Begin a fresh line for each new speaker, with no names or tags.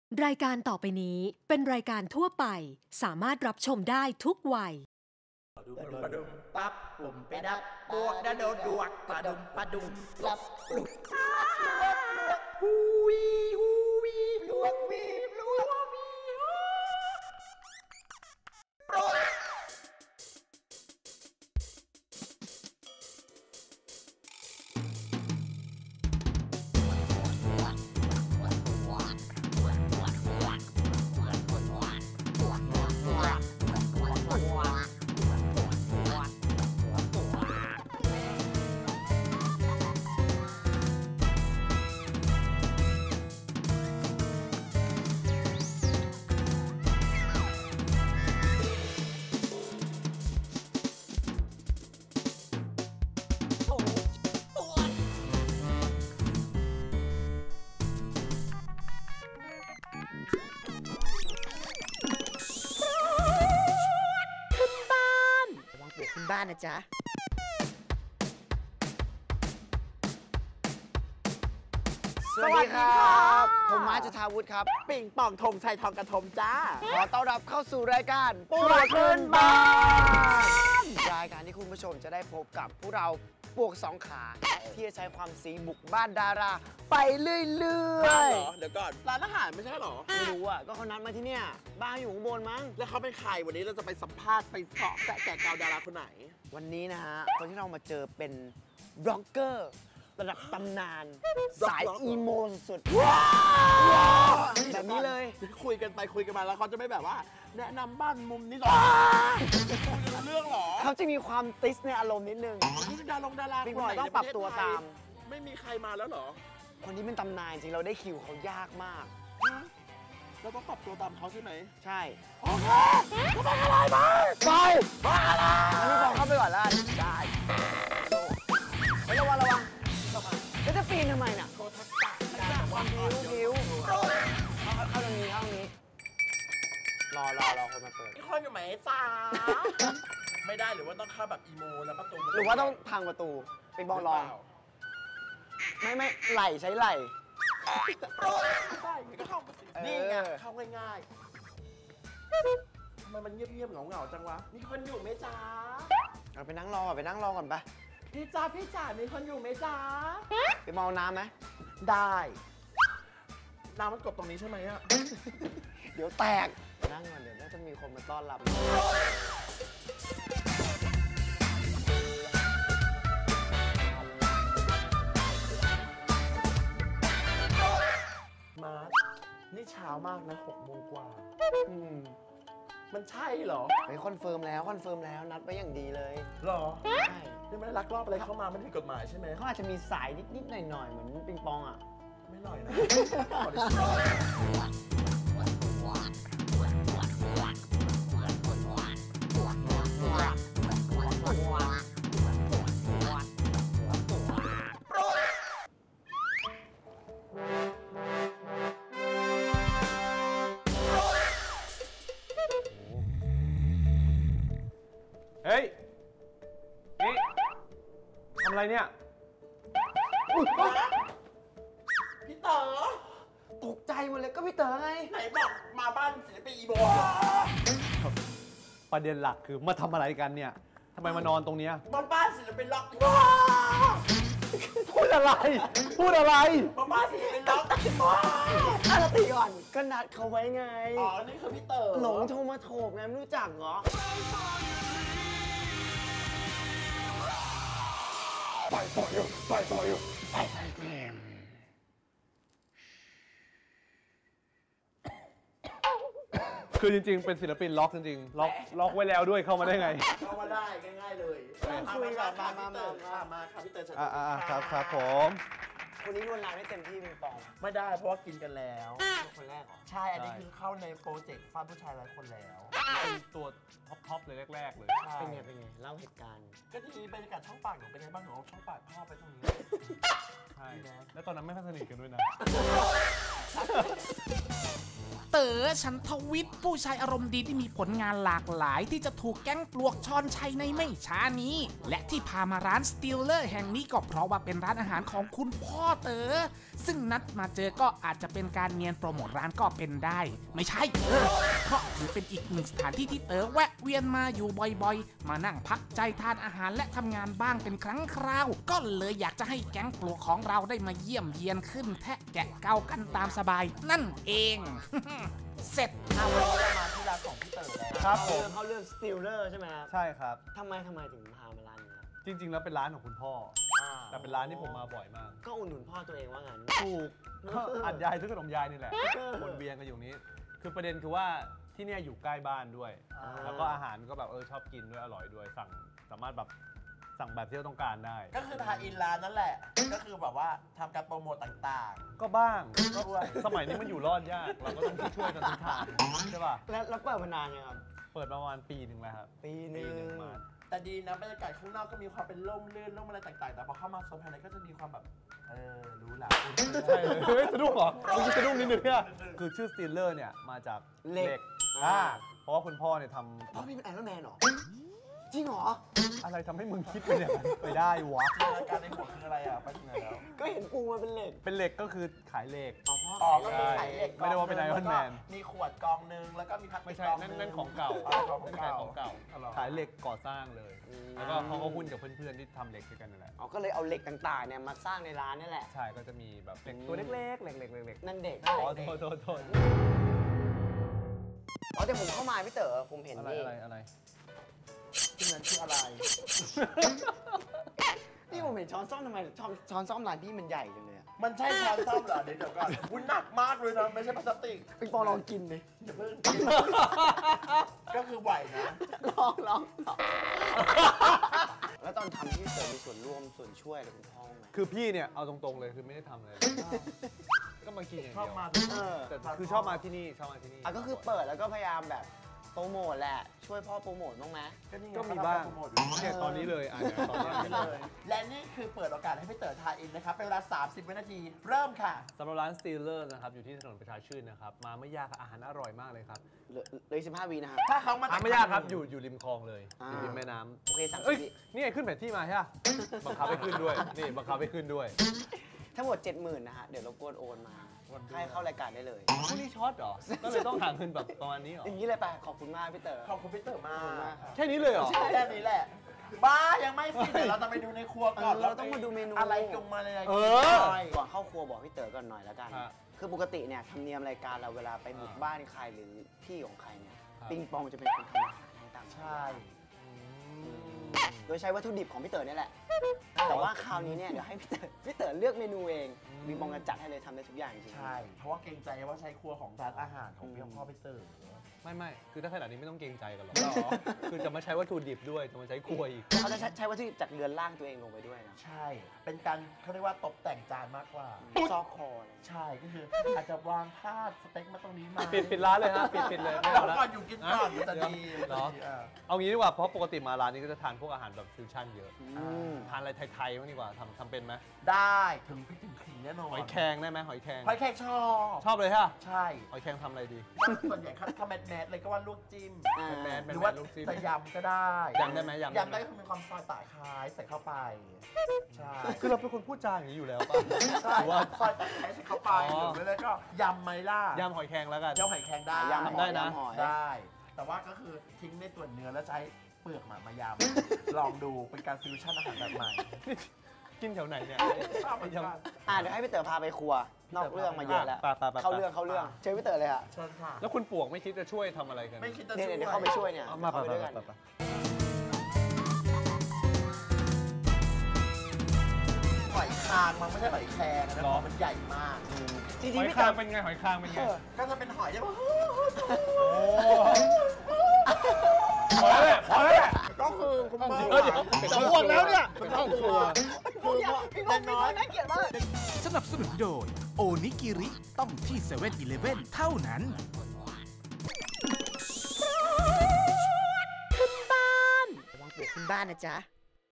รายการต่อไปนี้เป็นรายการทั่วไปสามารถรับชมได้ทุกวัย
ปะดุมปั๊บปุ่มไปดับบวกดะโดดดวกปะดุมรับปลุกฮูวีลวกวีลวกวีโปรบ้านนะจ๊ะ
สวัสดีครับผมมาจุฑาวุฒิครับ
ปิ่งป่องธงชัยทองกระทมจ้า
ขอต้อนรับเข้าสู่รายการป่วกขึ้นบ้านรายการที่คุณผู้ชมจะได้พบกับพวกเราปวกสองขาที่จะใช้ความสีบุกบ้านดาราไปเรื่อย
ๆเดี๋ยวก่อนร้านอาหารไม่ใช่หรอ
ไม่รู้อ่ะก็เขานัดมาที่เนี่ยบ้านอยู่ข้างบนมั้ง
แล้วเขาเป็นใครวันนี้เราจะไปสัมภาษณ์ไปเสาะแกะกาวดาราคนไหน
วันนี้นะฮะคนที่เรามาเจอเป็นบล็อกเกอร์ระดับตำนานสายอีโมสุดแบบนี้เลย
คุยกันไปคุยกันมาแล้วเขาจะไม่แบบว่าแนะนำบ้านมุมนี้หรอเรื่องหรอ
เขาจะมีความติสในอารมณ์นิดนึง
ดารา
บิ๊กบอยต้องปรับตัวตาม
ไม่มีใครมาแล้วหรอ
คนนี้เป็นตำนานจริงเราได้คิวเขายากมาก
เราต้องปรับตัวตามเขาใช่ไหม
ใช่
โอเคก็ไปอะไรไปอะไร
อันนี้บอกเข้าไปก่อนแล้วได้ระวังแล้วจะปีนทำไมน่ะ
โชว์ทักษะ
ความผิวเข้าตรงนี้รอคนมาเปิด
มีคนอยู่ไหมจ้าไม่ได้หรือว่าต้องเข้าแบบอีโมแล้วประตู
หรือว่าต้องพังประตูเป็นบอลลองไม่ไหลใช้ไหล
ใช่ก็เข้ามาสินี่ไงเข้าง่ายๆทำไมมันเงียบๆเหงาๆจังวะมีคนอยู่ไหมจ้า
เราไปนั่งรอก่อนปะ
พี่จ๋ามีคนอยู่ไหมจ้า
ไปมองน้ำไหม
ได้น้ำมันกบตรงนี้ใช่ไหมอะ
เดี๋ยวแตกนั่งก่อนเดี๋ยวน่าจะมีคนมาต้อนรับ
มานี่เช้ามากนะ6 โมงกว่ามันใช่เหรอ
ไปคอนเฟิร์มแล้วนัดไปอย่างดีเลย
หรอ
ใช่
ไม่ได้ลักลอบอะไรเข้ามาไม่ผิดกฎหมายใช่ไหม
เขาอาจจะมีสายนิดหน่อยเหมือนปิงปองอ่ะ
ไม่หน่อยนะ
เฮ้ยนี่ทำอะไรเนี่ย
พี่เต๋อ
ตกใจหมดเลยก็พี่เต๋อไง
ไหนบอกมาบ้านศิลปินอีโบ
ประเด็นหลักคือมาทำอะไรกันเนี่ยทำไมมานอนตรงเนี้ย
บ้านศิลปินล็อก
พูดอะไร
บ้านศิลปินล็อก
อะไรตีก่อนก็นัดเขาไว้ไง
อ๋อนี่คือพี่เต๋อ
หลงโทรมาโถบไงไม่รู้จักเหรอ
ไปคือจริงๆเป็นศิลปินล็อกจริงๆล็อกไว้แล้วด้วยเข้ามาได้ไง
เข้ามาได้ง่ายๆเลย
คุยกับมา
ครับพี่เต๋อเชิญ
ครับผม
คนนี้ลวนลามได้เต็มที่ปิงปอง
ไม่ได้เพราะว่ากินกันแล้ว
คนแรกเหรอ
ใช่อันนี้คือเข้าในโปรเจกต์ฟาดผู้ชายหลายคนแล้ว
เป็นตัวท็อปเลยแรกๆเลย
เป็นไงเล่าเหตุการณ์
ก็ทีบรรยากาศช่องปากหนูเป็นไงบ้างหนูช่องปากพ่อไปตรงนี้
ใช่แล้วตอนนั้นไม่ค่อยสนิทกันด้วยนะ
เต๋อฉันทวิทย์ผู้ชายอารมณ์ดีที่มีผลงานหลากหลายที่จะถูกแก๊งปลวกชอนชัยในไม่ช้านี้ และที่พามาร้านสติลเลอร์แห่งนี้ก็เพราะว่าเป็นร้านอาหารของคุณพ่อเต๋อซึ่งนัดมาเจอก็อาจจะเป็นการเนียนโปรโมทร้านก็เป็นได้ไม่ใช่เพราะถือเป็นอีกหนึ่งสถานที่ที่เต๋อแวะเวียนมาอยู่บ่อยๆมานั่งพักใจทานอาหารและทำงานบ้างเป็นครั้งคราวก็เลยอยากจะให้แก๊งปลวกของเราได้มาเยี่ยมเยียนขึ้นแทะแกะเกากันตามสบายนั่นเอง เสร็จ
วันนี้เรามาที่ร้านของพี่เต๋อแล้ว
ครับผม
เขาเลือกสติลเลอร์ใช่ไหมครับ
ใช่ครับ
ทำไมถึงพามาร้านนี้ครับ
จริง ๆ แล้วเป็นร้านของคุณพ่อ แต่เป็นร้านที่ผมมาบ่อยมาก
ก็อุดหนุนพ่อตัวเองว่างั้น
ถูกก็อัดยายซื้อขนมยายนี่แหละวนเวียนกันอยู่นี้ คือประเด็นคือว่าที่เนี่ยอยู่ใกล้บ้านด้วย แล้วก็อาหารก็แบบชอบกินด้วยอร่อยด้วยสามารถแบบสั่งแบบที่เราต้องการได้
ก็คือทาอินร้านนั่นแหละ ก็คือแบบว่าทำการโปรโมทต่าง
ก็บ้าง
ๆด้วย
สมัยนี้มันอยู่รอดยาก เราก็ต้องช่วยกันทุกทางใช่ป่ะ
แล้วเปิดมานานยังครับ
เปิดมาประมาณปีหนึ่งแล้วครับ
ปีหนึ
ปีหนึ่ง
ง
มา
แต่ดีนะบรรยากาศข้างนอกก็มีความเป็นร่มรื่นร่มอะไรต่างๆ แต่พอเข้ามาโซนภายในก็จะมีความแบบรู้หละ
ใช่เลยเฮ้ยสะดุ้งเหรอมันสะดุ้งนิดนึงเนี่ยคือชื่อสตีลเลอร์เนี่ยมาจากเหล็กเพราะว่าคุณพ่อเนี่ยท
พ่อพี่เป็นไอรอนแมนเหรอ จริงเหรอ
ำอะไรทำให้มึงคิดไปอย่างนั้นไปได้วะ
รายการในหัวคืออะไรอ่ะไปถึงไหนแล้ว
ก็เห็นปูมาเป็นเหล็ก
เป็นเหล็กก็คือขายเหล็ก
อ๋อพ่อ
อ๋อก็มีไข่เหล็ก
ไม่ได้ว่าเป็นไอรอนแมน
มีขวดกองนึงแล้วก็มีพลาสติ
ไม่
ก
ใช่
กองนึง
นั่นของเก่า
ของ
นั่น
เก่า
ของเก่า ขายเหล็กก่อสร้างเลย แล้วก็เขาก็หุ้นกับเพื่อนๆที่ทำเหล็กด้วยกันนั่นแหละ
อ๋อก็เลยเอาเหล็กต่างๆเนี่ยมาสร้างในร้านนี่แหละ
ใช่ ก็จะมีแบบเหล็กตัวเล็กๆเหล็กๆ
นั่นเด็ก
ๆอ๋อโทษ
อ๋อแต่ผมเข้ามาพี่เต๋อผมเห็น
อะไร
นี่
อะไร
ที่นั้นคืออะไร
นี่ผมเห็นช้อนส้อมทำไมช้อนส้อมร้านพี่มันใหญ่จังเลยอะ
มันใช่ช้อนส้อมเหรอเดี๋ยวก่อนคุณหนักมากเลยนะไม่ใช่พลาสติก
ปิงปองลองกินดิ
อย่าเพิ่งก็คือไหวนะ
ลองแล้วตอนทำพี่เต๋อมีส่วนร่วมส่วนช่วยอะไรคุณพ่อไหม
คือพี่เนี่ยเอาตรงๆเลยคือไม่ได้ทำเลยก็มากินอย่าง
ชอบ
เดียว
มา
แต่คือชอบมาที่นี่
อ่ะก็คือเปิดแล้วก็พยายามแบบโปรโมทแหละช่วยพ่อโปรโมทบ้างไหม
ก็มีบ้างเนี่ยตอนนี้เลยเนี่ยตอนนี้เลย
และนี่คือเปิดโอกาสให้พี่เต๋อทายอินนะครับเป็นเวลา30 วินาทีเริ่มค่ะ
สำหรับร้าน Steeler นะครับอยู่ที่ถนนประชาชื่นนะครับมาไม่ยากอาหารอร่อยมากเลยครับ
เลย15 วินะครับ
ถ้าเขามา
ไม่ยากครับอยู่ริมคลองเลยอยู่ริมแม่น้ำ
โอเคสั่ง
เอ้ย
ที่
นี่ไงขึ้นแผนที่มาใช่ปะบังคับให้ขึ้นด้วยนี่บังคับให้ขึ้นด้วย
ทั้งหมด 70,000นะฮะเดี๋ยวรบกวนโอนมาให้เข้ารายการได้เลย
พวกนี้ช็อตเหรอก็เลยต้องหาเงินแบบประมาณนี้เหรอ
อย่างนี้เลยไปขอบคุณมากพี่เต๋อ
ขอบคุณพี่เต๋อมาก
แค่นี้เลยเหรอ
ใช่แค่นี้แหละบ้ายังไม่สิเดี๋ยวเราจะไปดูในครัวก่อน
เราต้องมาดูเมนู
อะไรกงมาเลย
ก่อนเข้าครัวบอกพี่เต๋อก่อนหน่อยแล้วกัน
ฮะ
คือปกติเนี่ยธรรมเนียมรายการเราเวลาไปบุกบ้านใครหรือที่ของใครเนี่ย
ครับ
ปิงปองจะเป็นคนทำอาหารให้ตาม
ใช่
โดยใช้วัตถุดิบของพี่เต๋อเนี่ยแหละ แต่ว่าคราวนี้เนี่ยเดี๋ยวให้พี่เต๋อเลือกเมนูเองปิงปองจะจัดให้เลยทำได้ทุกอย่างจริงๆ
ใช่ เพราะว่าเกรงใจว่าใช้ครัวของร้านอาหารของพี่พ่อพี่เต๋อ
ไม่คือถ้าขนาดนี้ไม่ต้องเกรงใจกันหรอกคือจะมาใช้วัตถุดิบด้วยจะมาใช้ครัวอีก
เขาจะใช้วัตถุดิบจากเรือนร่างตัวเองลงไปด้วยนะ
ใช่ เป็นการเขาเรียกว่าตกแต่งจานมากกว่า
ซอกคออะไร
ใช่ก็คืออาจจะวางพาดสเต็กมาตรงนี้มา
ปิดร้านเลยฮะปิดเลยไม่
เอา
เอาแล้ว
ก่อนอยู่กินก่อนมันจะดี
เหรอ เอางี้ดีกว่าเพราะปกติมาร้านนี้ก็จะทานพวกอาหารแบบฟิวชั่นเยอะ ทานอะไรไทยๆบ้างดีกว่าทำเป็นไหม
ได้ถึงพริกถึงขิงแน่นอน
หอยแครงได้ไหมหอยแครง
หอยแครงชอบ
ชอบเลยฮะ
ใช่
หอยแครงทำอะไรดี
ส่วนใหญ่ถ้าแมสเลยก็ว่าลวกจิ้ม
แมน
หรือว่า
ลูกจิ้ม
จะยำก็ได้
ยำได้ไหมยำได้ไหม
ยำได้ก็คือมีความซอยตาคล้ายใส่เข้าไป ใช่
คือเราเป็นคนพูดจาอย่างนี้อยู่แล้วป่ะ
ใช่
หรือว่า
ซอยตาคล้ายใส่เข้าไป
อ๋อ
หรือไม่ก็ยำไหมล่ะ
ยำหอยแครงแล้วกัน
ยำหอยแครงได้
ยำหอย
ได้นะ
ยำหอย
ได้ แต่ว่าก็คือทิ้งในส่วนเนื้อแล้วใช้เปลือกมายำ ลองดูเป็นการฟิวชั่นอาหารแบบใหม่
กินแถวไหนเนี่ย
ชอบเหมือนกัน
เดี๋ยวให้พี่เต๋อพาไปครัว นอกเรื่องมาเยอะแล้ว
ไป
เข้าเรื่องเชิญพี่เต๋อเลยฮะ
เชิญค่ะ
แล้วคุณปวกไม่คิดจะช่วยทำอะไรกัน
ไม่คิดจะ
เนี่ย
ช่วย
เดี๋ยวเข้าไปช่วยเนี่ย
เอามา
เข้าไปด้วยกัน
ไป
หอยคางมันไม่ใช่หอยแครงนะเพราะมันใหญ่มาก
จริง
หอ
ๆ
ย
พี่
คา
เต๋
ง
อ
เป็นไงหอยคางเป็นไง
ก็จะเป็นหอยที่ว่า
พอแล้วแหละพอแล้วแหละ
ก็คือคุณพ่อ
เดี๋ยวจะอ้วกแล้วเนี่ยเป็นห้องครัว
คือพี่พ่อน้อย
น่าเกลียดมาก
สนับสนุนโดยโอนิกิริต้องที่7 e เ e ่ e อเท่านั้น
ระวังปวกขึ้นบ้านนะจ๊ะ